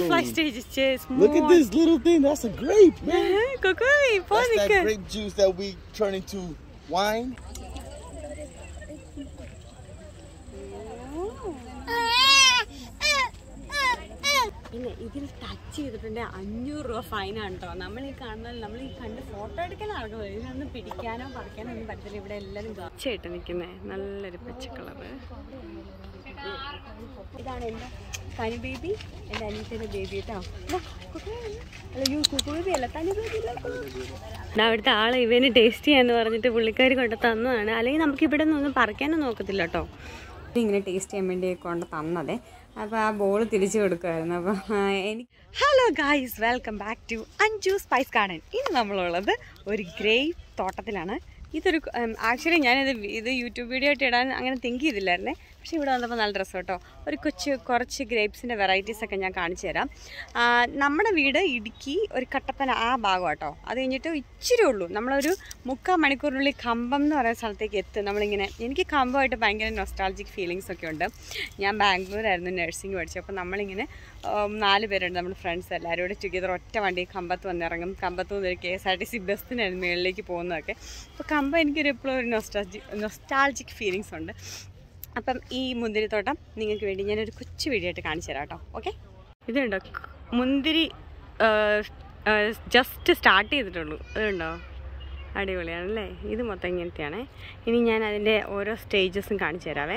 butterfly stages. Look at this little thing. That's a grape, man. That's that grape juice that we turn into wine. ഇതിൽ touch ചെയ്തിട്ടുണ്ടെങ്കിൽ 500 രൂപ ഫൈനാണ് കേട്ടോ. നമ്മൾ ഈ കണ്ട് ഫോട്ടോ എടുക്കാൻ നടക്കുന്നത് ഇതിനൊന്നും പിടിക്കാനോ പറിക്കാനോ ഒന്നും പറ്റത്തില്ല. ഇവിടെ എല്ലാവരും ഗാച്ചായിട്ട് നിൽക്കുന്നേ. നല്ലൊരു പച്ച കളറ്. ഇതാണ് എൻ്റെ തനി ബേബി, എൻ്റെ അനിയത്തിൻ്റെ ബേബി കേട്ടോ. അല്ല കുക്കു ബേബി അല്ല, തനി ബേബി. അവിടുത്തെ ആൾ ഇവന് ടേസ്റ്റ് ചെയ്യാന്ന് പറഞ്ഞിട്ട് പുള്ളിക്കാരി കൊണ്ട് തന്നതാണ്. അല്ലെങ്കിൽ നമുക്ക് ഇവിടെ നിന്നൊന്നും പറിക്കാനൊന്നും നോക്കത്തില്ല കേട്ടോ. ഇങ്ങനെ ടേസ്റ്റ് ചെയ്യാൻ വേണ്ടി കൊണ്ട് തന്നതേ. അപ്പോൾ ആ ബോൾ തിരിച്ചു കൊടുക്കുമായിരുന്നു. അപ്പോൾ hello guys, welcome back to Anju spice garden. ഇന്ന് നമ്മളുള്ളത് ഒരു ഗ്രേപ്പ് തോട്ടത്തിലാണ്. ഇതൊരു ആക്ച്വലി ഇത് യൂട്യൂബ് വീഡിയോ ആയിട്ട് ഇടാൻ അങ്ങനെ തിങ്ക് ചെയ്തില്ലായിരുന്നേ. പക്ഷേ ഇവിടെ വന്നപ്പോൾ നല്ല രസം കേട്ടോ. കുറച്ച് ഗ്രേപ്സിൻ്റെ വെറൈറ്റീസൊക്കെ ഞാൻ കാണിച്ചു തരാം. നമ്മുടെ വീട് ഇടുക്കി ഒരു കട്ടപ്പന ആ ഭാഗം കേട്ടോ. അത് കഴിഞ്ഞിട്ട് ഇച്ചിരി ഉള്ളൂ. നമ്മളൊരു 3/4 മണിക്കൂറിനുള്ളിൽ കമ്പം എന്ന് പറയുന്ന സ്ഥലത്തേക്ക് എത്തും. നമ്മളിങ്ങനെ എനിക്ക് കമ്പമായിട്ട് ഭയങ്കര നൊസ്റ്റാൾജിക് ഫീലിങ്സ് ഒക്കെ ഉണ്ട്. ഞാൻ ബാംഗ്ലൂരായിരുന്നു നഴ്സിംഗ് പഠിച്ചത്. അപ്പോൾ നമ്മളിങ്ങനെ 4 പേരുണ്ട്, നമ്മുടെ ഫ്രണ്ട്സ് എല്ലാവരും കൂടെ ടുഗെദർ ഒറ്റ വണ്ടി കമ്പത്ത് വന്നിറങ്ങും. കമ്പത്ത് നിന്ന് ഒരു KSRTC ബസ്സിനായിരുന്നു മുകളിലേക്ക് പോകുന്നതൊക്കെ. അപ്പോൾ കമ്പം എനിക്കൊരു എപ്പോഴും ഒരു നൊസ്റ്റാൾജിക് ഫീലിങ്സ് ഉണ്ട്. അപ്പം ഈ മുന്തിരിത്തോട്ടം നിങ്ങൾക്ക് വേണ്ടി ഞാനൊരു കൊച്ചു വീഡിയോ ആയിട്ട് കാണിച്ചു തരാം കേട്ടോ. ഓക്കെ, ഇതുണ്ടോ മുന്തിരി ജസ്റ്റ് സ്റ്റാർട്ട് ചെയ്തിട്ടുള്ളൂ. അതുണ്ടോ, അടിപൊളിയാണല്ലേ. ഇത് മൊത്തം ഇങ്ങനത്തെയാണേ. ഇനി ഞാൻ അതിൻ്റെ ഓരോ സ്റ്റേജസും കാണിച്ചു തരാവേ.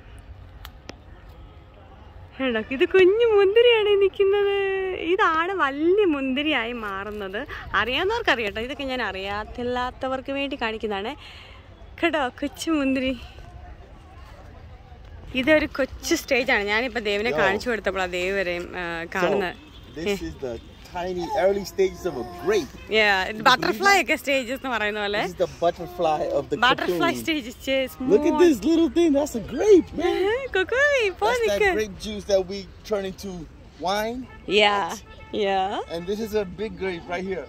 ഉണ്ടോ, ഇത് കുഞ്ഞു മുന്തിരിയാണ് നിൽക്കുന്നത്. ഇതാണ് വലിയ മുന്തിരിയായി മാറുന്നത്. അറിയാവുന്നവർക്ക് അറിയാം കേട്ടോ. ഇതൊക്കെ ഞാൻ അറിയാത്തില്ലാത്തവർക്ക് വേണ്ടി കാണിക്കുന്നതാണ് കേട്ടോ. കൊച്ചു മുന്തിരി. ഇതൊരു കൊച്ചു സ്റ്റേജാണ്. ഞാനിപ്പോൾ ദേവിനെ കാണിച്ചു കൊടുത്തപ്പോൾ ദേവ് വരെയും കാണുന്നത്. Tiny early stages of a grape. Yeah, butterfly stages nu parayunna pole. This is the butterfly of the butterfly stages. Look at this little thing. That's a grape, man. That's that grape juice that we turn into wine. Yeah. And this is a big grape right here.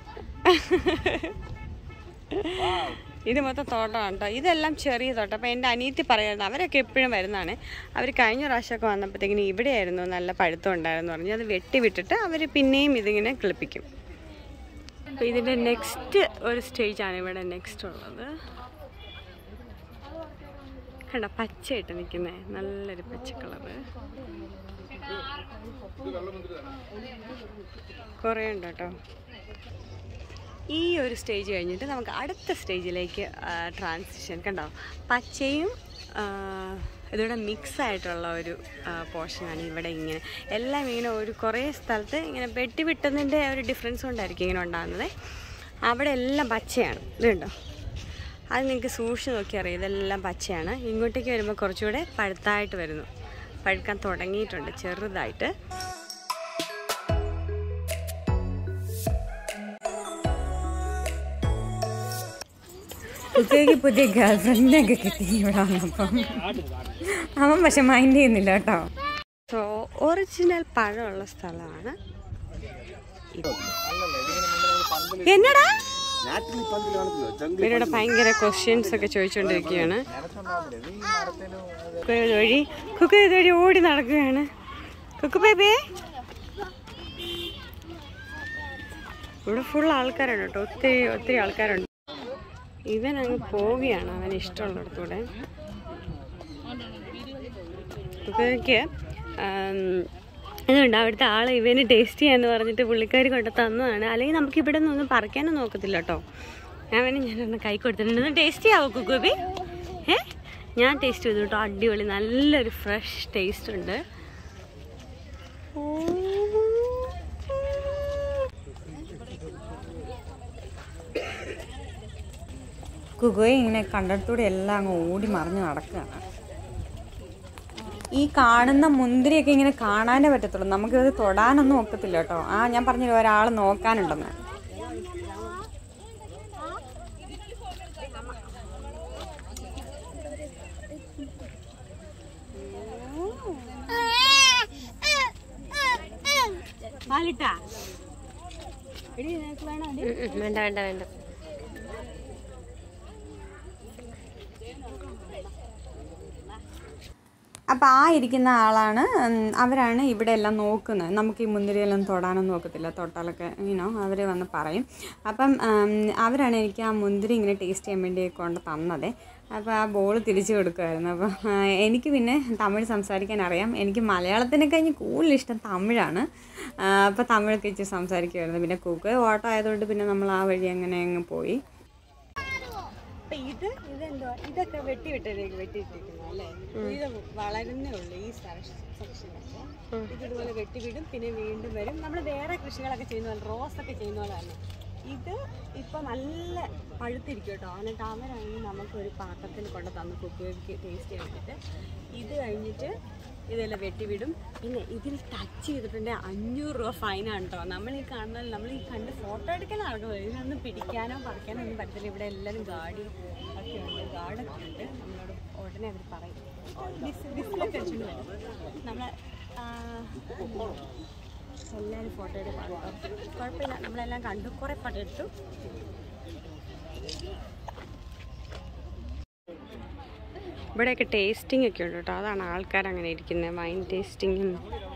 Wow. ഇത് മൊത്തം തോട്ടമാണ് കേട്ടോ. ഇതെല്ലാം ചെറിയ തോട്ടം. അപ്പോൾ എൻ്റെ അനിയത്തി പറയുന്നത് അവരൊക്കെ എപ്പോഴും വരുന്നതാണ്. അവർ കഴിഞ്ഞ പ്രാവശ്യമൊക്കെ വന്നപ്പോഴത്തേക്കിനും ഇവിടെയായിരുന്നു നല്ല പഴുത്തം ഉണ്ടായിരുന്നു പറഞ്ഞു. അത് വെട്ടി വിട്ടിട്ട് അവർ പിന്നെയും ഇതിങ്ങനെ കിളിപ്പിക്കും. അപ്പോൾ ഇതിൻ്റെ നെക്സ്റ്റ് ഒരു സ്റ്റേജാണ് ഇവിടെ നെക്സ്റ്റ് ഉള്ളത്. കണ്ടോ, പച്ചയായിട്ട് നിൽക്കുന്നേ. നല്ലൊരു പച്ച കളറ്. കുറേ ഉണ്ട് കേട്ടോ. ഈ ഒരു സ്റ്റേജ് കഴിഞ്ഞിട്ട് നമുക്ക് അടുത്ത സ്റ്റേജിലേക്ക് ട്രാൻസിഷൻ. കണ്ടോ, പച്ചയും ഇതിവിടെ മിക്സ് ആയിട്ടുള്ള ഒരു പോർഷനാണ് ഇവിടെ. ഇങ്ങനെ എല്ലാം ഇങ്ങനെ കുറേ സ്ഥലത്ത് ഇങ്ങനെ വെട്ടി വിട്ടുന്നതിൻ്റെ ഒരു ഡിഫറൻസ് കൊണ്ടായിരിക്കും ഇങ്ങനെ ഉണ്ടാകുന്നത്. അവിടെ എല്ലാം പച്ചയാണ്. ഇതുണ്ടോ, അത് നിങ്ങൾക്ക് സൂക്ഷിച്ച് നോക്കി അറിയാം. ഇതെല്ലാം പച്ചയാണ്. ഇങ്ങോട്ടേക്ക് വരുമ്പോൾ കുറച്ചുകൂടെ പഴുത്തായിട്ട് വരുന്നു. പഴുക്കാൻ തുടങ്ങിയിട്ടുണ്ട് ചെറുതായിട്ട്. പുതിയ ഗേൾഫ്രണ്ടിനെയൊക്കെ കിട്ടി ഇവിടെ വന്നപ്പം. അവൻ പക്ഷെ മൈൻഡ് ചെയ്യുന്നില്ല കേട്ടോ. സോ ഒറിജിനൽ പഴമുള്ള സ്ഥലമാണ്. എന്നടാ ഇവരുടെ ഭയങ്കര ക്വസ്റ്റ്യൻസ് ഒക്കെ ചോദിച്ചുകൊണ്ടിരിക്കുകയാണ്. കുക്കു ഇതുവഴി ഓടി നടക്കുകയാണ്. കുക്കു ബേബി, ഇവിടെ ഫുൾ ആൾക്കാരുണ്ട് കേട്ടോ. ഒത്തിരി ആൾക്കാരുണ്ട്. ഇവൻ അങ്ങ് പോവുകയാണ് അവൻ ഇഷ്ടമുള്ളിടത്തൂടെ. കുക്കയ്ക്ക് അതുകൊണ്ട് അവിടുത്തെ ആൾ ഇവന് ടേസ്റ്റ് ചെയ്യാന്ന് പറഞ്ഞിട്ട് പുള്ളിക്കാരി കൊണ്ട് തന്നതാണ്. അല്ലെങ്കിൽ നമുക്ക് ഇവിടെ നിന്നൊന്നും പറിക്കാനും നോക്കത്തില്ല കേട്ടോ. ഞാനൊന്ന് കൈ കൊടുത്തിട്ടുണ്ട്. ടേസ്റ്റ് ചെയ്യാവോ കുക്കുബി? ഞാൻ ടേസ്റ്റ് ചെയ്തു കേട്ടോ. അടിപൊളി, നല്ലൊരു ഫ്രഷ് ടേസ്റ്റ് ഉണ്ട്. കുക്കുയെ ഇങ്ങനെ കണ്ടിടത്തൂടെ എല്ലാം അങ്ങ് ഓടി മറിഞ്ഞ് നടക്കുകയാണ്. ഈ കാണുന്ന മുന്തിരിയൊക്കെ ഇങ്ങനെ കാണാനേ പറ്റത്തുള്ളൂ. നമുക്കിത് തൊടാനൊന്നും ഒക്കത്തില്ല കേട്ടോ. ഞാൻ പറഞ്ഞില്ല ഒരാൾ നോക്കാനുണ്ടെന്ന്. വേണ്ട. അപ്പോൾ ആ ഇരിക്കുന്ന ആളാണ്, അവരാണ് ഇവിടെ എല്ലാം നോക്കുന്നത്. നമുക്ക് ഈ മുന്തിരിയെല്ലാം തൊടാനൊന്നും നോക്കത്തില്ല, തൊട്ടാലൊക്കെ അവർ വന്ന് പറയും. അപ്പം അവരാണ് എനിക്ക് ആ മുന്തിരി ഇങ്ങനെ ടേസ്റ്റ് ചെയ്യാൻ വേണ്ടി കൊണ്ട് തന്നത്. അപ്പോൾ ആ ബോൾ തിരിച്ചു കൊടുക്കുമായിരുന്നു. അപ്പോൾ എനിക്ക് പിന്നെ തമിഴ് സംസാരിക്കാൻ അറിയാം. എനിക്ക് മലയാളത്തിനെ കഴിഞ്ഞ് കൂടുതൽ ഇഷ്ടം തമിഴാണ്. അപ്പോൾ തമിഴൊക്കെ ഇച്ചിരി സംസാരിക്കുമായിരുന്നു. പിന്നെ കുക്ക് ഓട്ടം ആയതുകൊണ്ട് പിന്നെ നമ്മൾ ആ വഴി അങ്ങനെ അങ്ങ് പോയി. ഇതെന്തോ ഇതൊക്കെ വെട്ടിയിട്ടിരിക്കുന്നു അല്ലേ? ഇത് വളരുന്നേ ഉള്ളൂ ഈ സെക്ഷനൊക്കെ. ഇതുപോലെ വെട്ടിവിടും, പിന്നെ വീണ്ടും വരും. നമ്മൾ വേറെ കൃഷികളൊക്കെ ചെയ്യുന്ന പോലെ, റോസൊക്കെ ചെയ്യുന്ന പോലെയാണ്. ഇത് ഇപ്പം നല്ല പഴുത്തിരിക്കും കേട്ടോ. എന്നിട്ട് അവരാണെങ്കിൽ നമുക്കൊരു പാത്രത്തിൽ കൊണ്ട് തന്ന് കുക്കിക്ക് ടേസ്റ്റ് ചെയ്യാൻ വേണ്ടിയിട്ട്. ഇത് കഴിഞ്ഞിട്ട് ഇതെല്ലാം വെട്ടിവിടും. പിന്നെ ഇതിൽ ടച്ച് ചെയ്തിട്ടുണ്ടെങ്കിൽ 500 രൂപ ഫൈനാണ് കേട്ടോ. നമ്മൾ ഈ കണ്ട് ഫോട്ടോ എടുക്കാൻ ആർക്കും ഇതിനൊന്നും പിടിക്കാനോ പറിക്കാനോ ഒന്നും പറ്റത്തില്ല. ഇവിടെ എല്ലാവരും ഗാർഡൻ ഒക്കെ ഉണ്ട്, ഗാർഡൊക്കെ ഉണ്ട്. നമ്മളോട് ഉടനെ അവർ പറയും ഡിസ്കൗണ്ട് വെച്ചിട്ട് വരും. നമ്മൾ എല്ലാവരും ഫോട്ടോ എടുക്കാം കേട്ടോ. കുഴപ്പമില്ല, നമ്മളെല്ലാം കണ്ടു, കുറേ ഫോട്ടോ എടുത്തു. ഇവിടെയൊക്കെ ടേസ്റ്റിംഗ് ഒക്കെ ഉണ്ട് കേട്ടോ. അതാണ് ആൾക്കാർ അങ്ങനെ ഇരിക്കുന്നത്, വൈൻ ടേസ്റ്റിങ്ങും.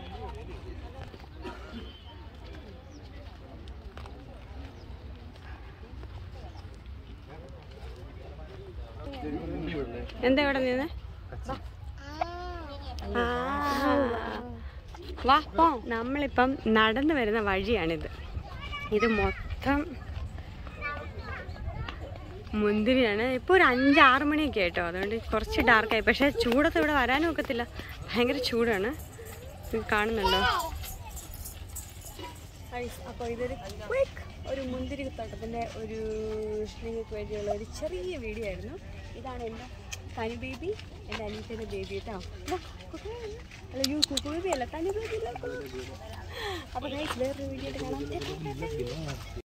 എന്താ ഇവിടെ നിന്ന് വാ പോ. നമ്മളിപ്പം നടന്നു വരുന്ന വഴിയാണിത്. ഇത് മൊത്തം മുന്തിരിയാണ്. ഇപ്പോൾ ഒരു 5-6 മണിയൊക്കെ ആയിട്ടോ, അതുകൊണ്ട് കുറച്ച് ഡാർക്കായി. പക്ഷേ ചൂടത്ത് ഇവിടെ വരാനും ഒക്കത്തില്ല, ഭയങ്കര ചൂടാണ്. കാണുന്നുണ്ടോ? അപ്പോൾ ഇതൊരു ക്വിക്ക് ഒരു മുന്തിരി തോട്ടത്തിൻ്റെ ഒരു നിങ്ങൾക്ക് വേണ്ടിയുള്ള ഒരു ചെറിയ വീഡിയോ ആയിരുന്നു. ഇതാണ് എൻ്റെ തനി ബേബി, എൻ്റെ അനീറ്റയുടെ ബേബി കേട്ടോ. അല്ല കുക്കു ബേബി അല്ല, തനി ബേബി. അപ്പോൾ വേറൊരു വീഡിയോ ആയിട്ട് കാണാം.